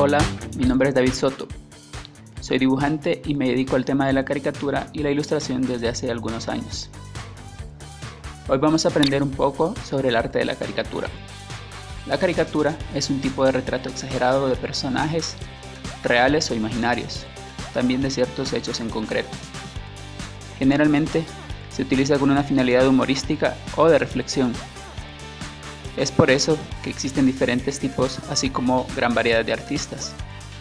Hola, mi nombre es David Soto. Soy dibujante y me dedico al tema de la caricatura y la ilustración desde hace algunos años. Hoy vamos a aprender un poco sobre el arte de la caricatura. La caricatura es un tipo de retrato exagerado de personajes reales o imaginarios, también de ciertos hechos en concreto. Generalmente se utiliza con una finalidad humorística o de reflexión. Es por eso que existen diferentes tipos, así como gran variedad de artistas.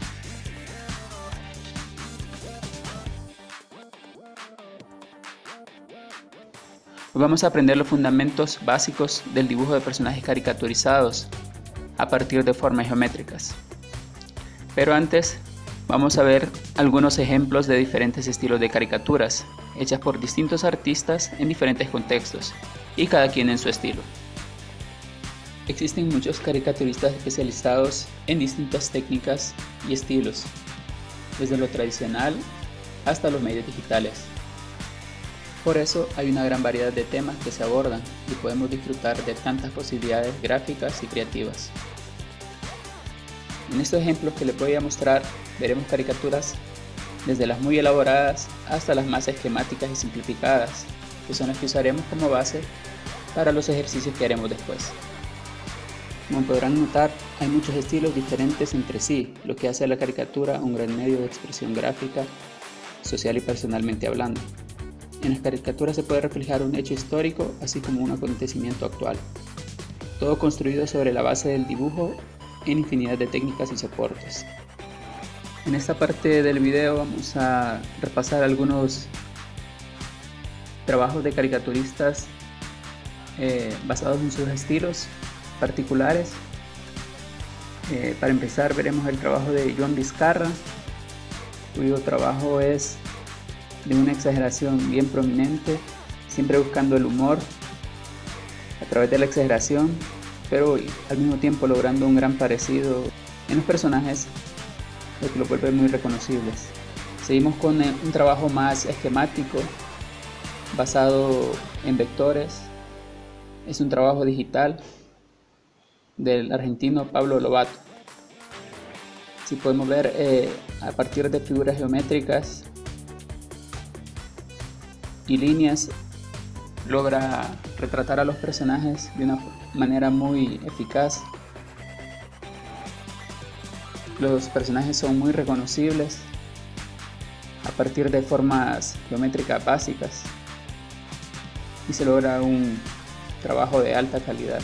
Hoy vamos a aprender los fundamentos básicos del dibujo de personajes caricaturizados a partir de formas geométricas. Pero antes vamos a ver algunos ejemplos de diferentes estilos de caricaturas hechas por distintos artistas en diferentes contextos y cada quien en su estilo. Existen muchos caricaturistas especializados en distintas técnicas y estilos, desde lo tradicional hasta los medios digitales. Por eso hay una gran variedad de temas que se abordan y podemos disfrutar de tantas posibilidades gráficas y creativas. En estos ejemplos que les voy a mostrar veremos caricaturas desde las muy elaboradas hasta las más esquemáticas y simplificadas, que son las que usaremos como base para los ejercicios que haremos después. Como podrán notar, hay muchos estilos diferentes entre sí, lo que hace a la caricatura un gran medio de expresión gráfica, social y personalmente hablando. En las caricaturas se puede reflejar un hecho histórico, así como un acontecimiento actual. Todo construido sobre la base del dibujo en infinidad de técnicas y soportes. En esta parte del video vamos a repasar algunos trabajos de caricaturistas basados en sus estilos particulares. Para empezar veremos el trabajo de Joan Vizcarra, cuyo trabajo es de una exageración bien prominente, siempre buscando el humor a través de la exageración, pero al mismo tiempo logrando un gran parecido en los personajes, lo que lo vuelve muy reconocibles. Seguimos con un trabajo más esquemático, basado en vectores. Es un trabajo digital del argentino Pablo Lobato. Si podemos ver, a partir de figuras geométricas y líneas, logra retratar a los personajes de una manera muy eficaz. Los personajes son muy reconocibles a partir de formas geométricas básicas y se logra un trabajo de alta calidad.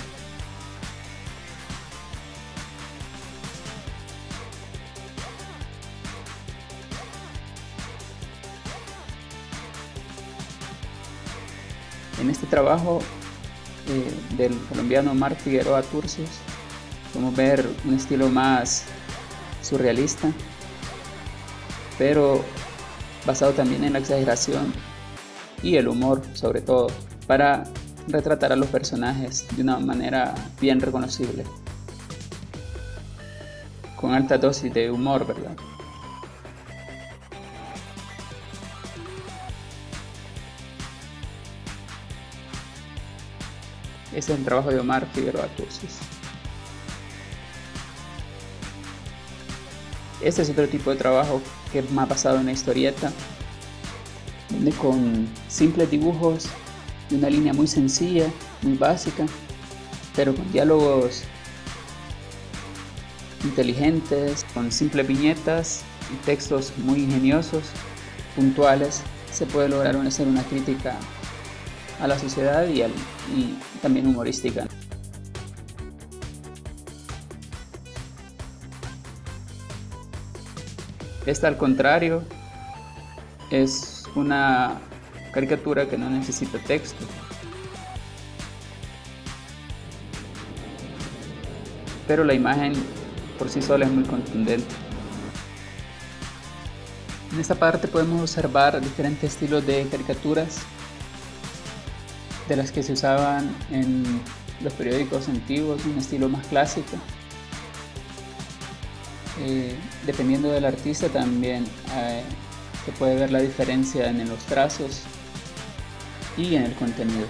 En este trabajo del colombiano Omar Figueroa Turcios podemos ver un estilo más surrealista, pero basado también en la exageración y el humor, sobre todo, para retratar a los personajes de una manera bien reconocible, con alta dosis de humor, ¿verdad? Este es el trabajo de Omar Figueroa Turcios. Este es otro tipo de trabajo que es más basado en la historieta, donde con simples dibujos y una línea muy sencilla, muy básica, pero con diálogos inteligentes, con simples viñetas y textos muy ingeniosos, puntuales, se puede lograr hacer una crítica a la sociedad y también humorística. Esta, al contrario, es una caricatura que no necesita texto. Pero la imagen por sí sola es muy contundente. En esta parte podemos observar diferentes estilos de caricaturas de las que se usaban en los periódicos antiguos, un estilo más clásico. Dependiendo del artista también se puede ver la diferencia en los trazos y en el contenido.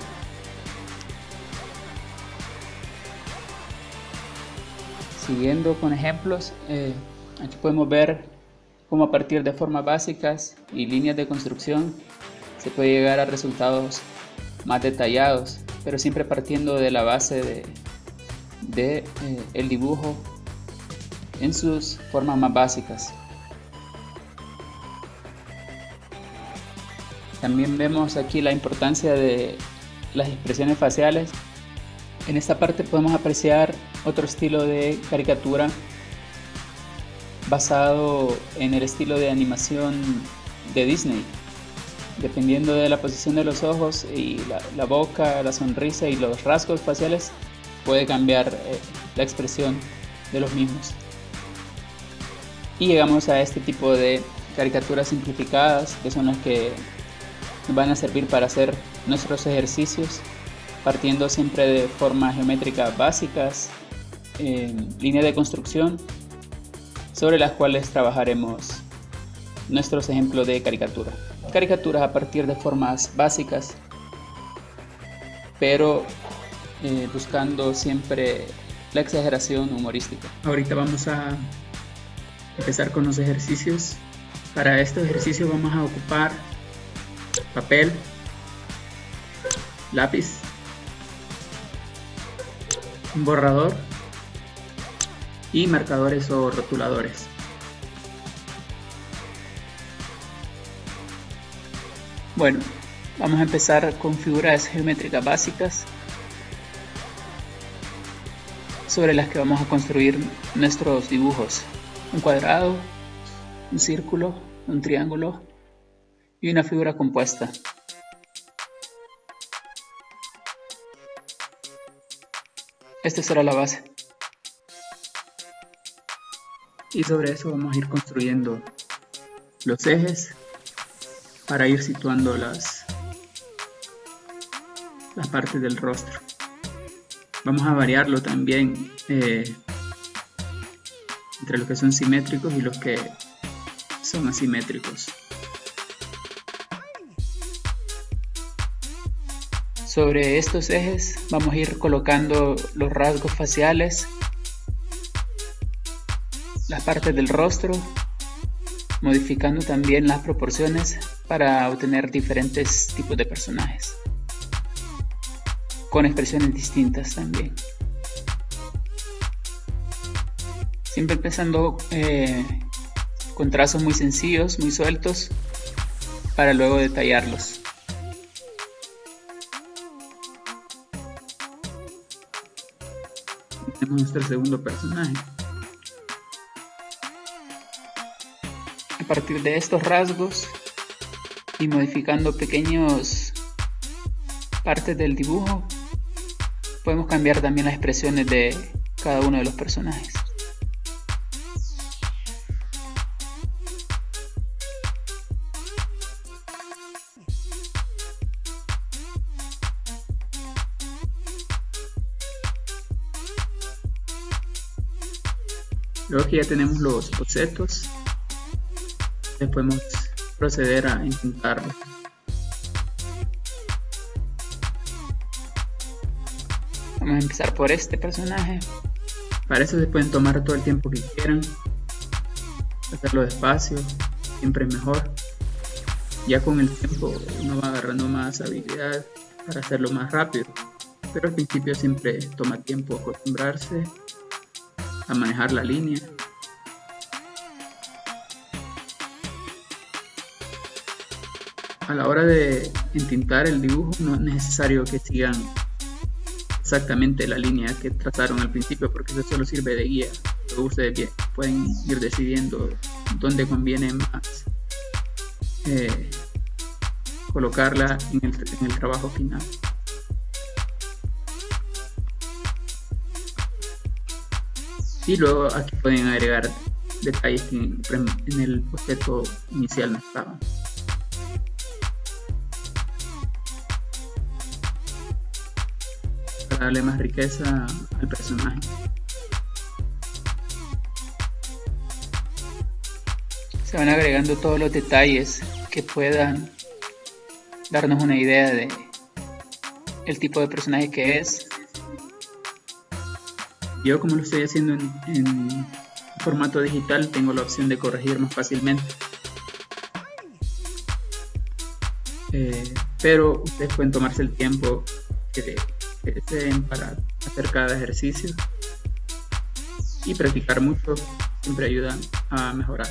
Siguiendo con ejemplos, Aquí podemos ver cómo a partir de formas básicas y líneas de construcción se puede llegar a resultados más detallados, pero siempre partiendo de la base de el dibujo en sus formas más básicas. También vemos aquí la importancia de las expresiones faciales. En esta parte podemos apreciar otro estilo de caricatura basado en el estilo de animación de Disney. Dependiendo de la posición de los ojos y la boca, la sonrisa y los rasgos faciales, puede cambiar la expresión de los mismos. Y llegamos a este tipo de caricaturas simplificadas, que son las que nos van a servir para hacer nuestros ejercicios, partiendo siempre de formas geométricas básicas, líneas de construcción, sobre las cuales trabajaremos nuestros ejemplos de caricatura. Caricaturas a partir de formas básicas, pero buscando siempre la exageración humorística. Ahorita vamos a empezar con los ejercicios. Para estos ejercicios vamos a ocupar papel, lápiz, un borrador y marcadores o rotuladores. Bueno, vamos a empezar con figuras geométricas básicas sobre las que vamos a construir nuestros dibujos. Un cuadrado, un círculo, un triángulo y una figura compuesta. Esta será la base. Y sobre eso vamos a ir construyendo los ejes para ir situando las partes del rostro. Vamos a variarlo también entre los que son simétricos y los que son asimétricos. Sobre estos ejes vamos a ir colocando los rasgos faciales, las partes del rostro, modificando también las proporciones para obtener diferentes tipos de personajes, con expresiones distintas también. Siempre empezando con trazos muy sencillos, muy sueltos, para luego detallarlos. Tenemos nuestro segundo personaje. A partir de estos rasgos y modificando pequeños partes del dibujo, podemos cambiar también las expresiones de cada uno de los personajes. Luego que ya tenemos los bocetos, podemos proceder a intentarlo. Vamos a empezar por este personaje. Para eso se pueden tomar todo el tiempo que quieran, hacerlo despacio, siempre mejor. Ya con el tiempo uno va agarrando más habilidad para hacerlo más rápido, pero al principio siempre toma tiempo acostumbrarse a manejar la línea. A la hora de entintar el dibujo no es necesario que sigan exactamente la línea que trazaron al principio, porque eso solo sirve de guía. Luego ustedes pueden ir decidiendo dónde conviene más colocarla en el trabajo final. Y luego aquí pueden agregar detalles que en el boceto inicial no estaban. Para darle más riqueza al personaje. Se van agregando todos los detalles que puedan darnos una idea de el tipo de personaje que es. Yo, como lo estoy haciendo en formato digital tengo la opción de corregir más fácilmente. Pero ustedes pueden tomarse el tiempo que deseen para hacer cada ejercicio, y practicar mucho siempre ayuda a mejorar.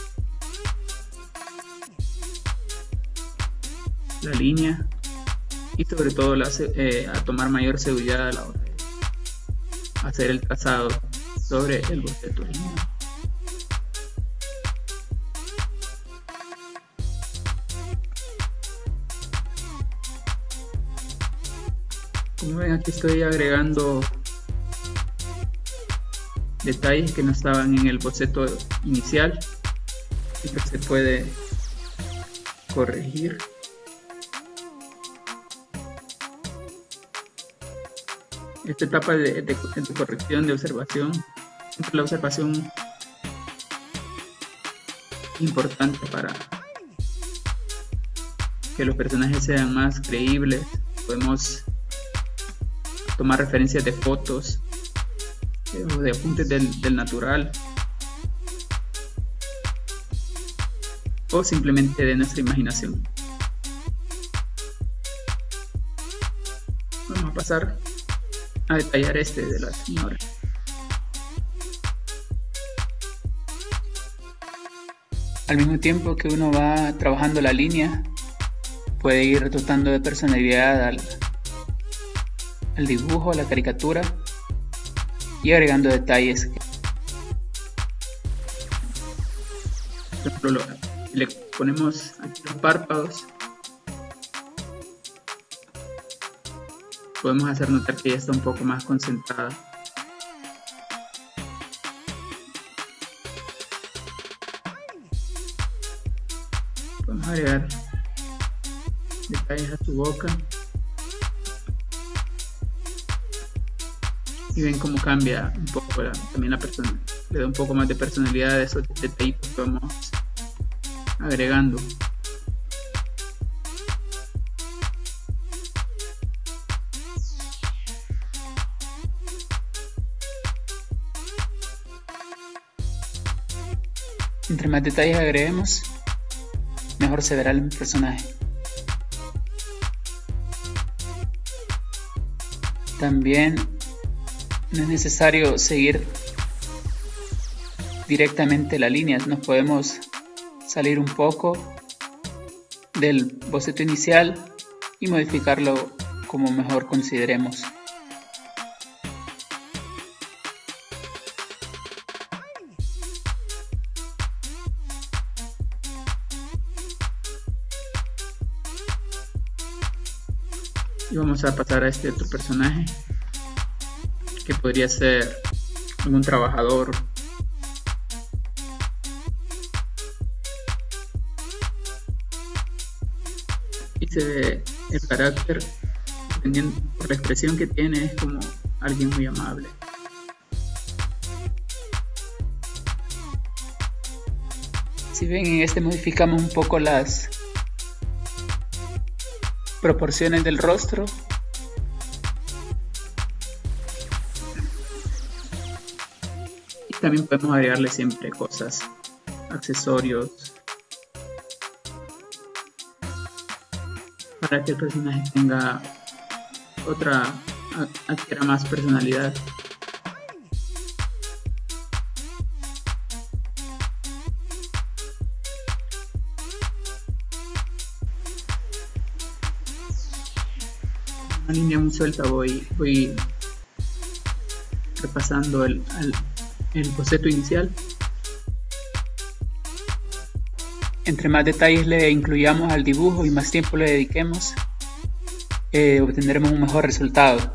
La línea, y sobre todo a tomar mayor seguridad a la hora de hacer el trazado sobre el boceto lineal. Como ven, aquí estoy agregando detalles que no estaban en el boceto inicial y que se puede corregir. Esta etapa de corrección, de observación, siempre la observación importante para que los personajes sean más creíbles. Podemos tomar referencias de fotos o de apuntes del natural, o simplemente de nuestra imaginación. Vamos a pasar a detallar este de la señora. Al mismo tiempo que uno va trabajando la línea, puede ir dotando de personalidad al dibujo, a la caricatura, y agregando detalles. Por ejemplo, le ponemos aquí los párpados. Podemos hacer notar que ya está un poco más concentrada. Podemos agregar detalles a su boca. Y ven cómo cambia un poco también la persona. Le da un poco más de personalidad a esos detallitos que vamos agregando. Entre más detalles agreguemos, mejor se verá el personaje. También no es necesario seguir directamente la línea, nos podemos salir un poco del boceto inicial y modificarlo como mejor consideremos. Y vamos a pasar a este otro personaje, que podría ser algún trabajador. Y se ve el carácter, dependiendo por la expresión que tiene, es como alguien muy amable. Si ven, en este modificamos un poco las proporciones del rostro. Y también podemos agregarle siempre cosas, accesorios, para que el personaje tenga adquiera más personalidad. Una línea muy suelta voy repasando el boceto inicial. Entre más detalles le incluyamos al dibujo y más tiempo le dediquemos, obtendremos un mejor resultado.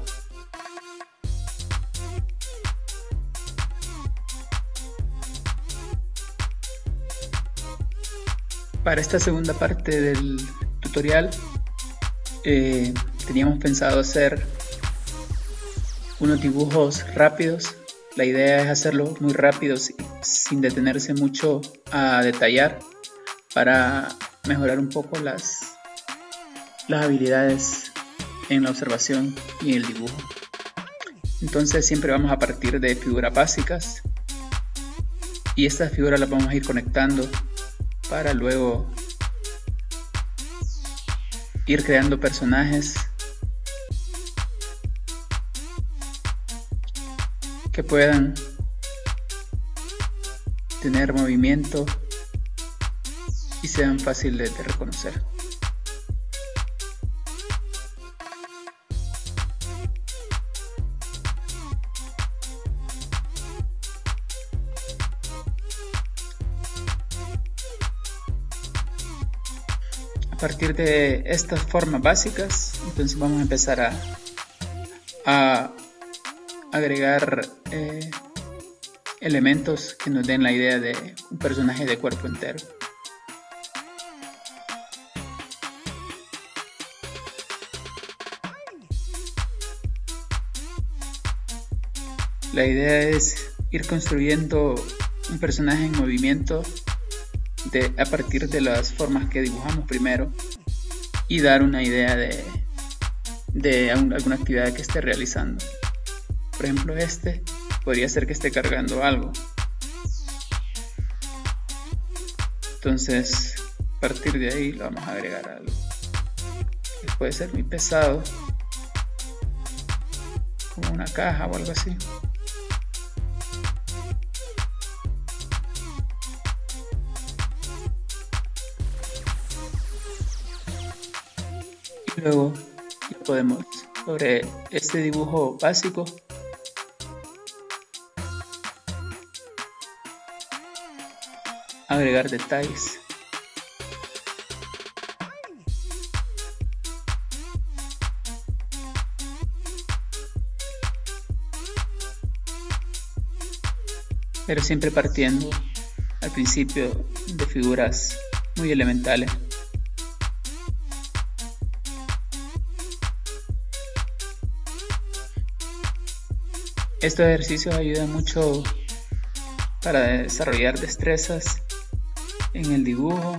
Para esta segunda parte del tutorial teníamos pensado hacer unos dibujos rápidos. La idea es hacerlos muy rápidos sin detenerse mucho a detallar, para mejorar un poco las habilidades en la observación y en el dibujo. Entonces siempre vamos a partir de figuras básicas y estas figuras las vamos a ir conectando para luego ir creando personajes que puedan tener movimiento y sean fáciles de reconocer. A partir de estas formas básicas, entonces vamos a empezar a agregar elementos que nos den la idea de un personaje de cuerpo entero. La idea es ir construyendo un personaje en movimiento a partir de las formas que dibujamos primero y dar una idea de alguna actividad que esté realizando. Por ejemplo, este podría ser que esté cargando algo. Entonces, a partir de ahí le vamos a agregar algo que puede ser muy pesado, como una caja o algo así. Y luego ya podemos, sobre este dibujo básico, agregar detalles. Pero siempre partiendo al principio de figuras muy elementales. Estos ejercicios ayudan mucho para desarrollar destrezas en el dibujo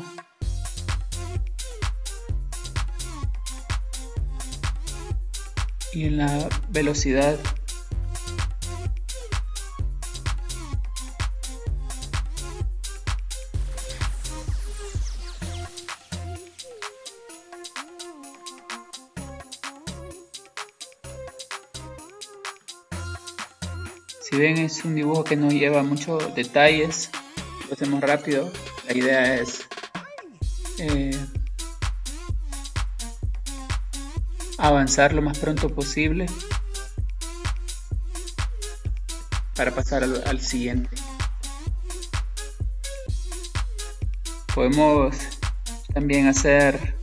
y en la velocidad. Si ven, es un dibujo que no lleva muchos detalles, lo hacemos rápido. La idea es avanzar lo más pronto posible para pasar al siguiente. Podemos también hacer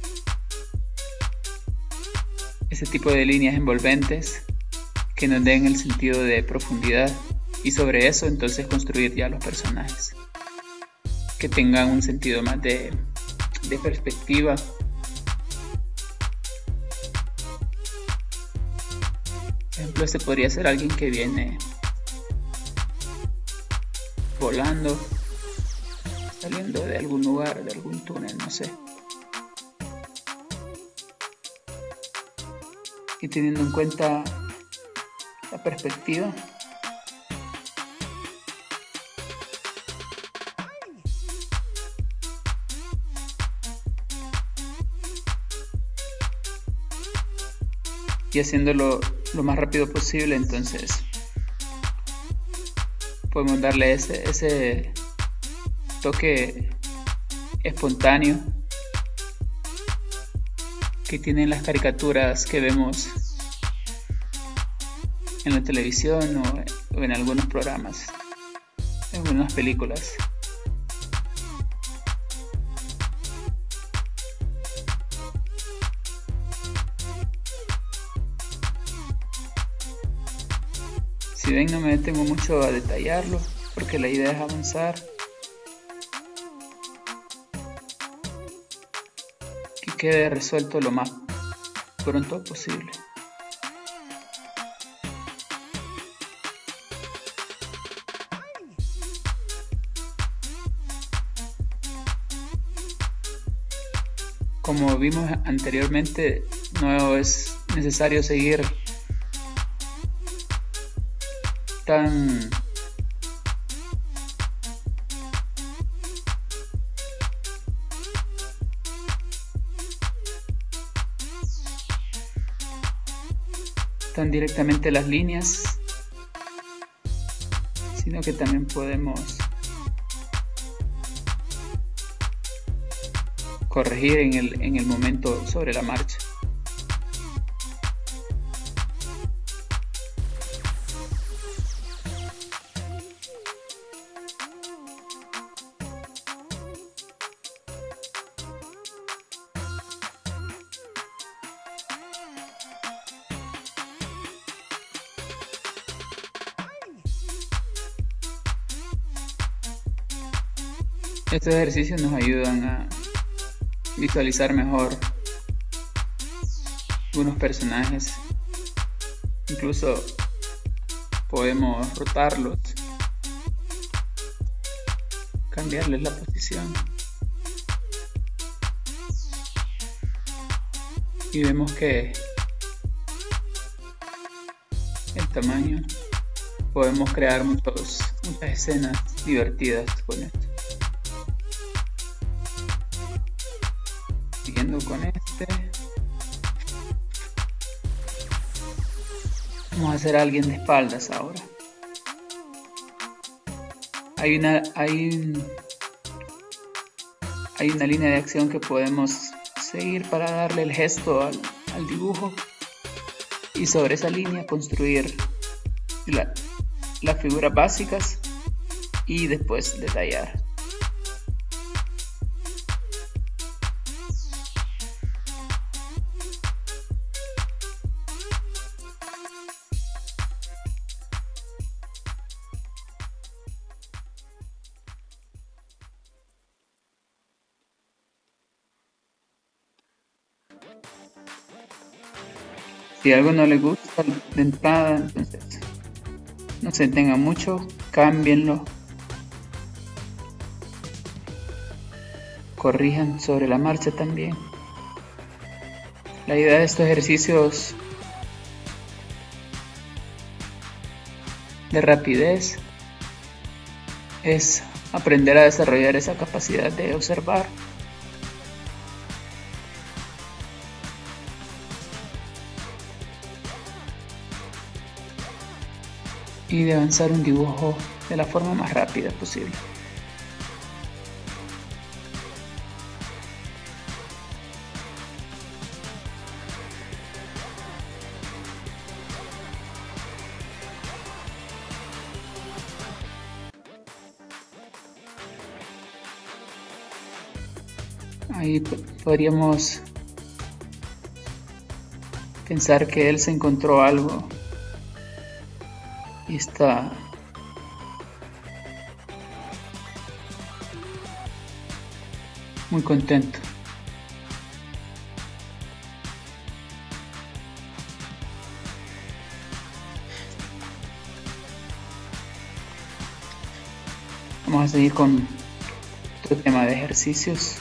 ese tipo de líneas envolventes que nos den el sentido de profundidad, y sobre eso entonces construir ya los personajes que tengan un sentido más de perspectiva. Por ejemplo, este podría ser alguien que viene volando, saliendo de algún lugar, de algún túnel, no sé. Y teniendo en cuenta la perspectiva, y haciéndolo lo más rápido posible, entonces podemos darle ese toque espontáneo que tienen las caricaturas que vemos en la televisión o en algunos programas, en algunas películas. Si ven, no me detengo mucho a detallarlo porque la idea es avanzar, que quede resuelto lo más pronto posible. Como vimos anteriormente, no es necesario seguir tan están directamente las líneas, sino que también podemos corregir en el momento sobre la marcha. Estos ejercicios nos ayudan a visualizar mejor algunos personajes. Incluso podemos rotarlos, cambiarles la posición. Y vemos que el tamaño, podemos crear muchas escenas divertidas con esto. Siguiendo con este, vamos a hacer a alguien de espaldas ahora. Hay una línea de acción que podemos seguir para darle el gesto al dibujo, y sobre esa línea construir las figuras básicas y después detallar. Si algo no les gusta de entrada, entonces no se detengan mucho, cámbienlo, corrijan sobre la marcha también. La idea de estos ejercicios de rapidez es aprender a desarrollar esa capacidad de observar y de avanzar un dibujo de la forma más rápida posible. Ahí podríamos pensar que él se encontró algo y está muy contento. Vamos a seguir con otro tema de ejercicios.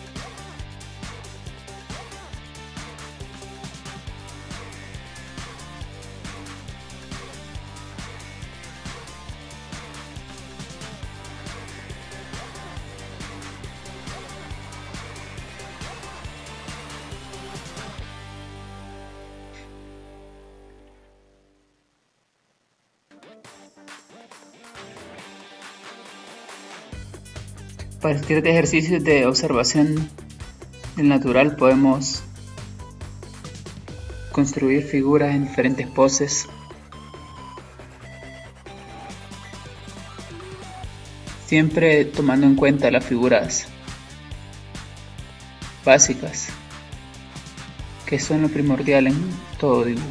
A partir de ejercicios de observación del natural podemos construir figuras en diferentes poses, siempre tomando en cuenta las figuras básicas, que son lo primordial en todo dibujo.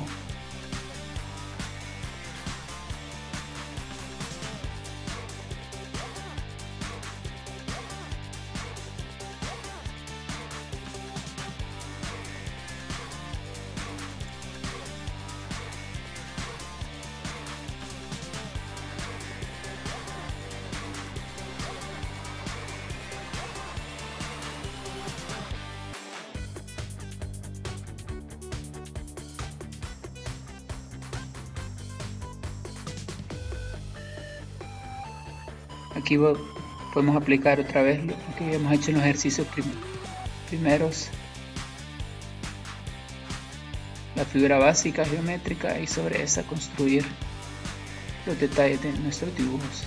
Aquí podemos aplicar otra vez lo que habíamos hecho en los ejercicios primeros. la figura básica geométrica y sobre esa construir los detalles de nuestros dibujos.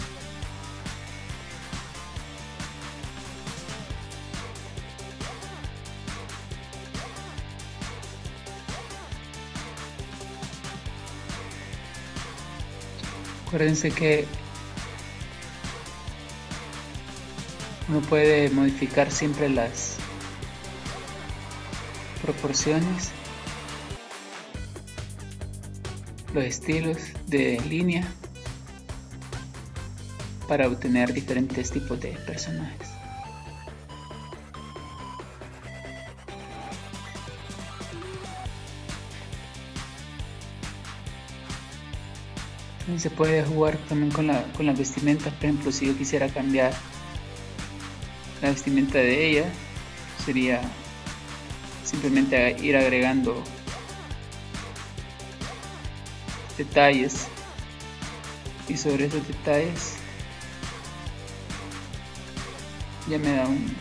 Acuérdense que uno puede modificar siempre las proporciones, los estilos de línea para obtener diferentes tipos de personajes. También se puede jugar también con las vestimentas. Por ejemplo, si yo quisiera cambiar la vestimenta de ella, sería simplemente ir agregando detalles, y sobre esos detalles ya me da un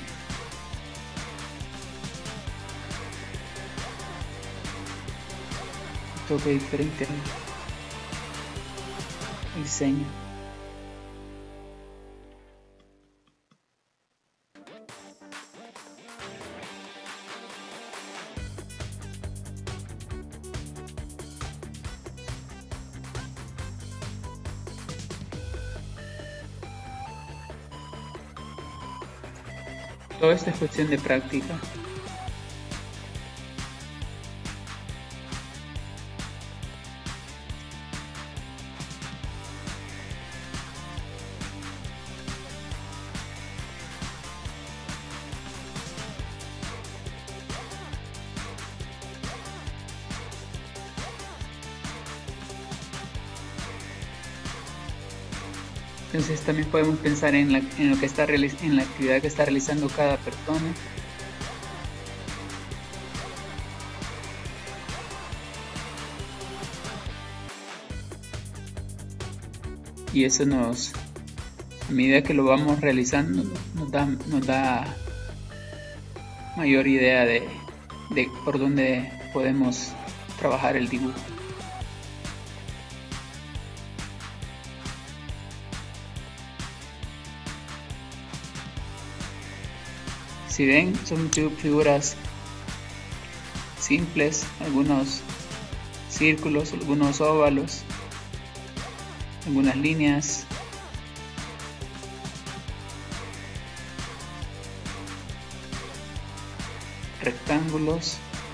toque diferente al diseño. Todo esto es cuestión de práctica. Entonces también podemos pensar en la actividad que está realizando cada persona. Y eso a medida que lo vamos realizando, nos da mayor idea de por dónde podemos trabajar el dibujo. Si ven, son figuras simples, algunos círculos, algunos óvalos, algunas líneas, rectángulos,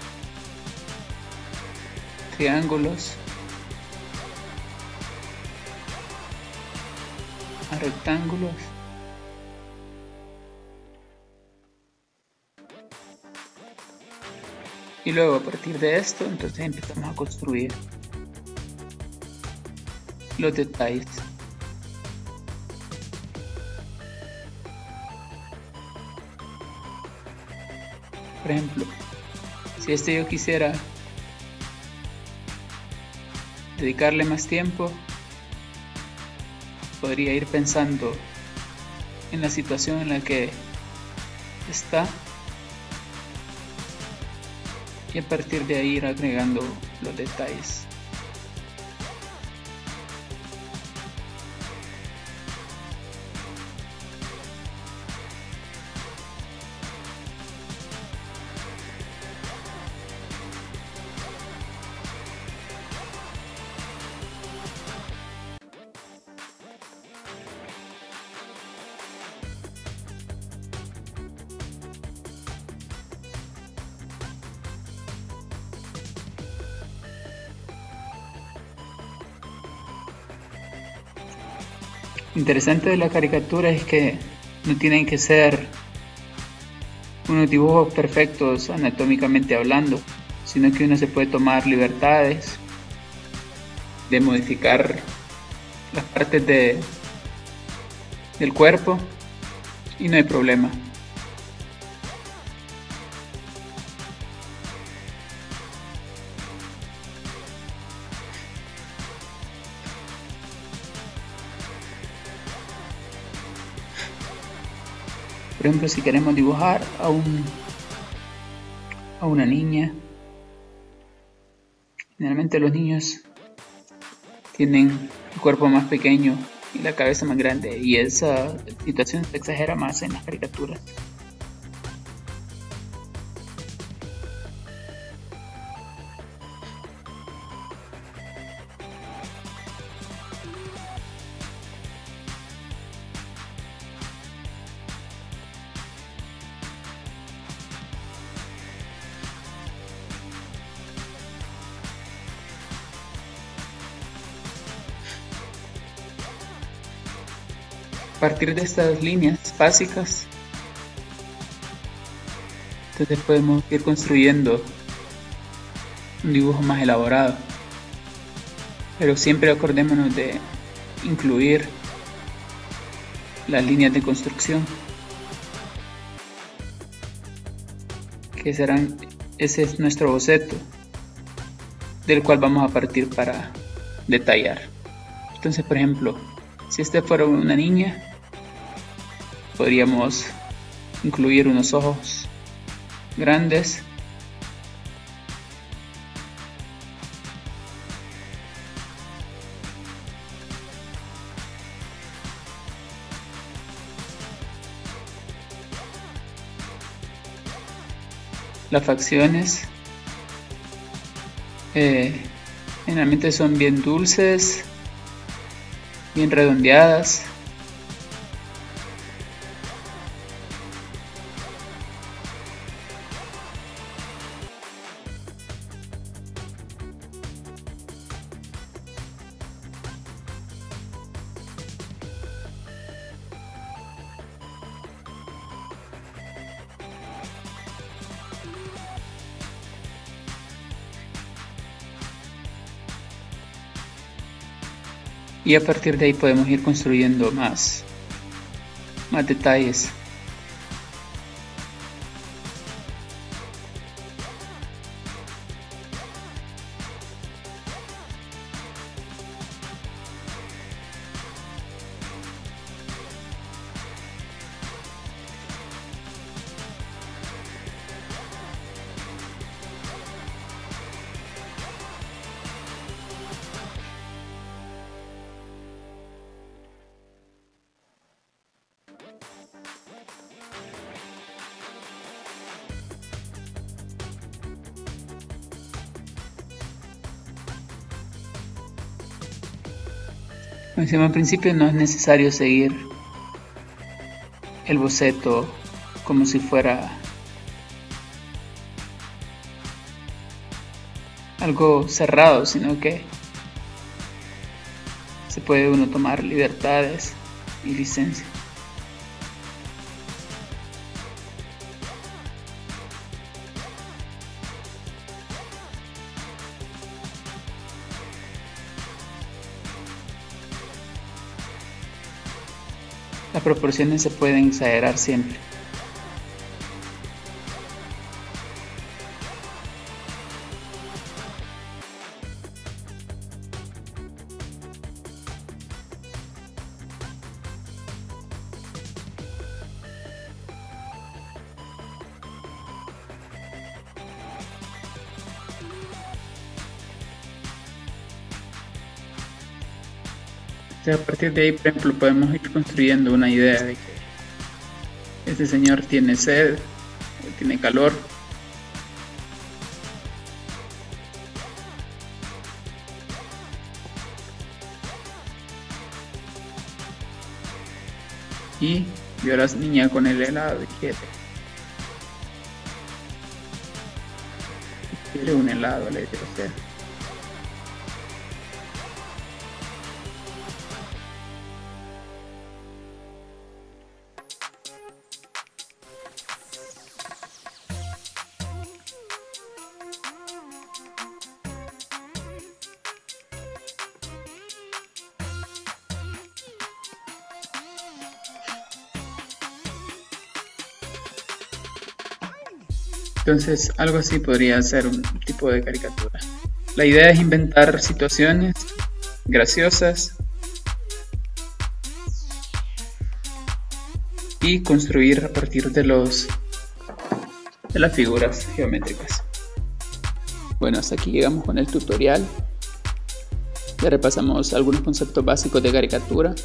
triángulos, a rectángulos, y luego a partir de esto entonces empezamos a construir los detalles. Por ejemplo, si yo quisiera dedicarle más tiempo, podría ir pensando en la situación en la que está y a partir de ahí ir agregando los detalles. Interesante de la caricatura es que no tienen que ser unos dibujos perfectos anatómicamente hablando, sino que uno se puede tomar libertades de modificar las partes del cuerpo y no hay problema. Por ejemplo, si queremos dibujar a una niña, Generalmente los niños tienen el cuerpo más pequeño y la cabeza más grande, y esa situación se exagera más en las caricaturas. A partir de estas líneas básicas, entonces podemos ir construyendo un dibujo más elaborado, pero siempre acordémonos de incluir las líneas de construcción, que serán, ese es nuestro boceto del cual vamos a partir para detallar. Entonces, por ejemplo, si este fuera una niña, podríamos incluir unos ojos grandes, las facciones generalmente son bien dulces, bien redondeadas. Y a partir de ahí podemos ir construyendo más detalles. Como decíamos al principio, no es necesario seguir el boceto como si fuera algo cerrado, sino que se puede uno tomar libertades y licencia. Las proporciones se pueden exagerar siempre. A partir de ahí, por ejemplo, podemos ir construyendo una idea de que este señor tiene sed, tiene calor. Y vio a la niña con el helado y quiere un helado, le dice usted. Entonces, algo así podría ser un tipo de caricatura. La idea es inventar situaciones graciosas y construir a partir de las figuras geométricas. Bueno, hasta aquí llegamos con el tutorial. Ya repasamos algunos conceptos básicos de caricatura.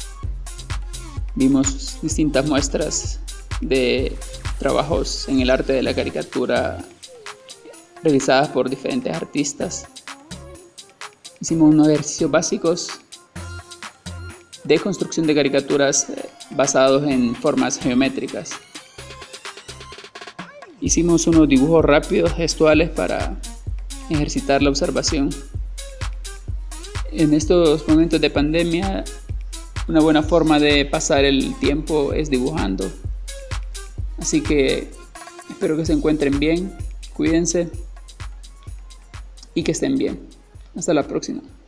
Vimos distintas muestras de trabajos en el arte de la caricatura realizadas por diferentes artistas. Hicimos unos ejercicios básicos de construcción de caricaturas basados en formas geométricas. Hicimos unos dibujos rápidos gestuales para ejercitar la observación. En estos momentos de pandemia, una buena forma de pasar el tiempo es dibujando. Así que espero que se encuentren bien, cuídense y que estén bien. Hasta la próxima.